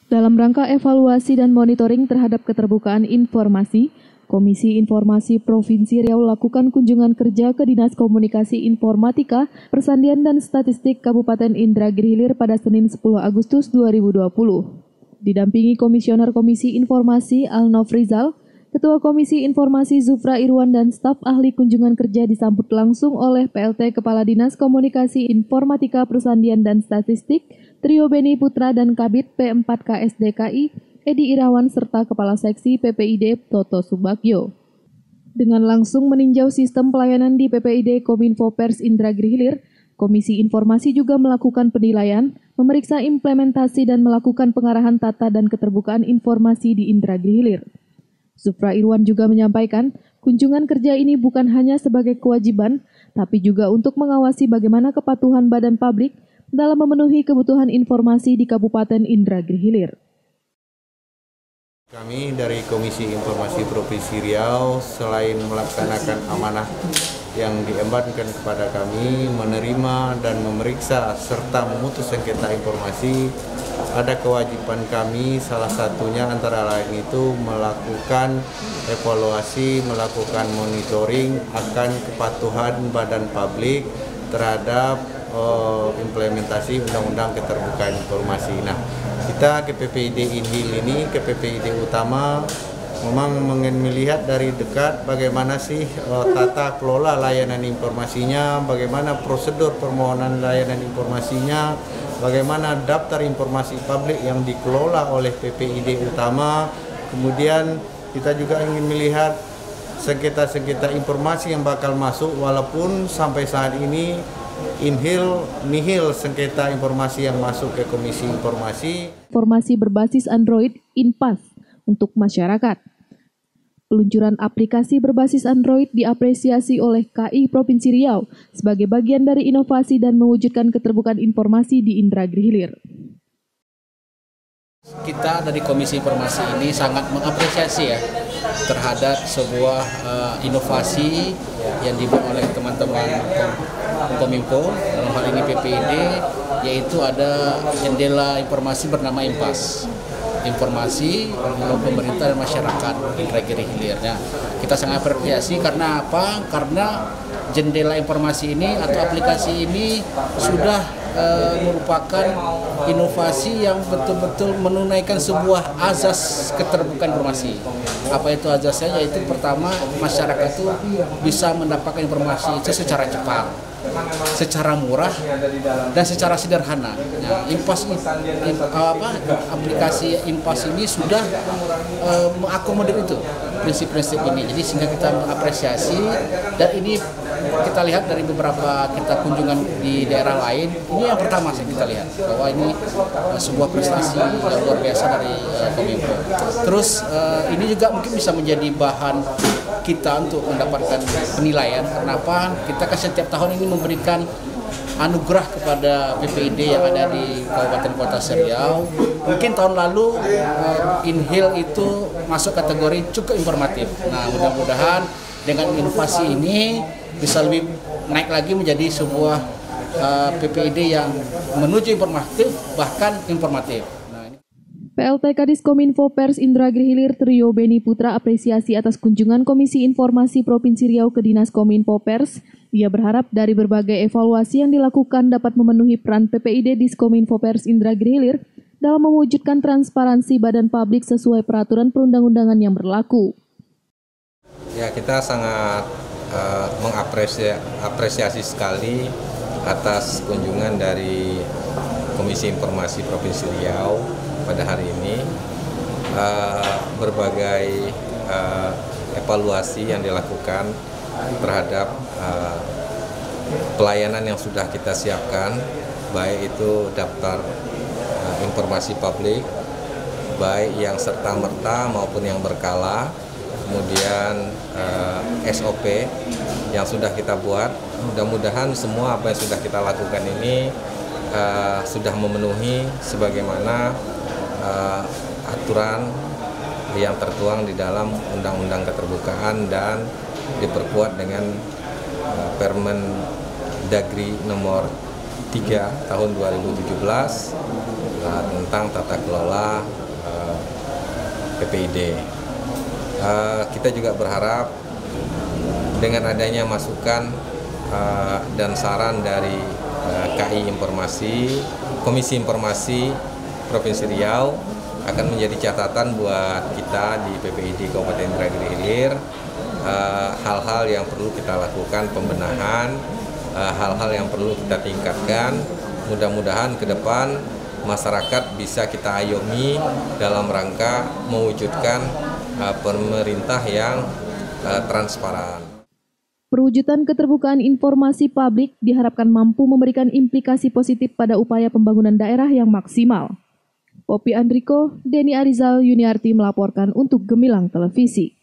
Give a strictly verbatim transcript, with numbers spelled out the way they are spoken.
Dalam rangka evaluasi dan monitoring terhadap keterbukaan informasi, Komisi Informasi Provinsi Riau lakukan kunjungan kerja ke Dinas Komunikasi Informatika, Persandian dan Statistik Kabupaten Indragiri Hilir pada Senin sepuluh Agustus dua ribu dua puluh. Didampingi Komisioner Komisi Informasi Alnof Rizal, Ketua Komisi Informasi Zufra Irwan dan staf ahli kunjungan kerja disambut langsung oleh P L T Kepala Dinas Komunikasi Informatika Persandian dan Statistik, Trio Beni Putra dan Kabid P empat K S D K I, Edi Irawan serta Kepala Seksi P P I D Toto Subagyo. Dengan langsung meninjau sistem pelayanan di P P I D Kominfo Pers Indragiri Hilir, Komisi Informasi juga melakukan penilaian, memeriksa implementasi dan melakukan pengarahan tata dan keterbukaan informasi di Indragiri Hilir. Zufra Irwan juga menyampaikan, kunjungan kerja ini bukan hanya sebagai kewajiban, tapi juga untuk mengawasi bagaimana kepatuhan badan publik dalam memenuhi kebutuhan informasi di Kabupaten Indragiri Hilir. Kami dari Komisi Informasi Provinsi Riau selain melaksanakan amanah yang diembankan kepada kami, menerima dan memeriksa serta memutus sengketa informasi, ada kewajiban kami salah satunya antara lain itu melakukan evaluasi, melakukan monitoring akan kepatuhan badan publik terhadap uh, implementasi Undang-Undang Keterbukaan Informasi. Nah, kita K P P I D Inhil ini, K P P I D utama, memang ingin melihat dari dekat bagaimana sih uh, tata kelola layanan informasinya, bagaimana prosedur permohonan layanan informasinya, bagaimana daftar informasi publik yang dikelola oleh P P I D utama. Kemudian kita juga ingin melihat sengketa-sengketa informasi yang bakal masuk, walaupun sampai saat ini Inhil nihil sengketa informasi yang masuk ke Komisi Informasi. Informasi berbasis Android InPass untuk masyarakat. Peluncuran aplikasi berbasis Android diapresiasi oleh K I Provinsi Riau sebagai bagian dari inovasi dan mewujudkan keterbukaan informasi di Indragiri Hilir. Kita dari Komisi Informasi ini sangat mengapresiasi ya terhadap sebuah uh, inovasi yang dibuat oleh teman-teman Kominfo, dalam hal ini P P I D, yaitu ada jendela informasi bernama InPass. Informasi untuk pemerintah dan masyarakat Indragiri Hilir. Nah, kita sangat apresiasi karena apa? Karena jendela informasi ini atau aplikasi ini sudah e, merupakan inovasi yang betul-betul menunaikan sebuah azas keterbukaan informasi. Apa itu azasnya? Yaitu pertama, masyarakat itu bisa mendapatkan informasi itu secara cepat, secara murah dan secara sederhana. Nah, InPass apa aplikasi InPass ini sudah uh, mengakomodir itu prinsip-prinsip ini. Jadi sehingga kita mengapresiasi, dan ini kita lihat dari beberapa kita kunjungan di daerah lain, ini yang pertama sih kita lihat bahwa ini uh, sebuah prestasi yang luar biasa dari uh, Kominfo. Terus uh, ini juga mungkin bisa menjadi bahan kita untuk mendapatkan penilaian. Kenapa? Kita kan setiap tahun ini memberikan anugerah kepada P P I D yang ada di Kabupaten Kota Riau. Mungkin tahun lalu uh, Inhil itu masuk kategori cukup informatif. Nah, mudah-mudahan dengan inovasi ini bisa lebih naik lagi menjadi sebuah uh, P P I D yang menuju informatif, bahkan informatif. P L T Kadis Kominfo Pers Indragiri Hilir Trio Beni Putra apresiasi atas kunjungan Komisi Informasi Provinsi Riau ke Dinas Kominfo Pers. Ia berharap dari berbagai evaluasi yang dilakukan dapat memenuhi peran P P I D Diskominfo Pers Indragiri Hilir dalam mewujudkan transparansi badan publik sesuai peraturan perundang-undangan yang berlaku. Ya, kita sangat uh, mengapresiasi sekali atas kunjungan dari Komisi Informasi Provinsi Riau pada hari ini. Uh, berbagai uh, evaluasi yang dilakukan terhadap uh, pelayanan yang sudah kita siapkan, baik itu daftar uh, informasi publik, baik yang serta-merta maupun yang berkala, kemudian uh, S O P yang sudah kita buat. Mudah-mudahan semua apa yang sudah kita lakukan ini uh, sudah memenuhi sebagaimana uh, aturan yang tertuang di dalam Undang-Undang Keterbukaan dan diperkuat dengan uh, Permen Dagri nomor tiga tahun dua ribu tujuh belas uh, tentang tata kelola uh, P P I D. Uh, kita juga berharap dengan adanya masukan uh, dan saran dari uh, K I Informasi, Komisi Informasi Provinsi Riau akan menjadi catatan buat kita di P P I D Kabupaten Indragiri Hilir, uh, hal-hal yang perlu kita lakukan pembenahan, uh, hal-hal yang perlu kita tingkatkan. Mudah-mudahan ke depan masyarakat bisa kita ayomi dalam rangka mewujudkan uh, pemerintah yang uh, transparan. Perwujudan keterbukaan informasi publik diharapkan mampu memberikan implikasi positif pada upaya pembangunan daerah yang maksimal. Poppy Andriko, Denny Arizal Yuniarti melaporkan untuk Gemilang Televisi.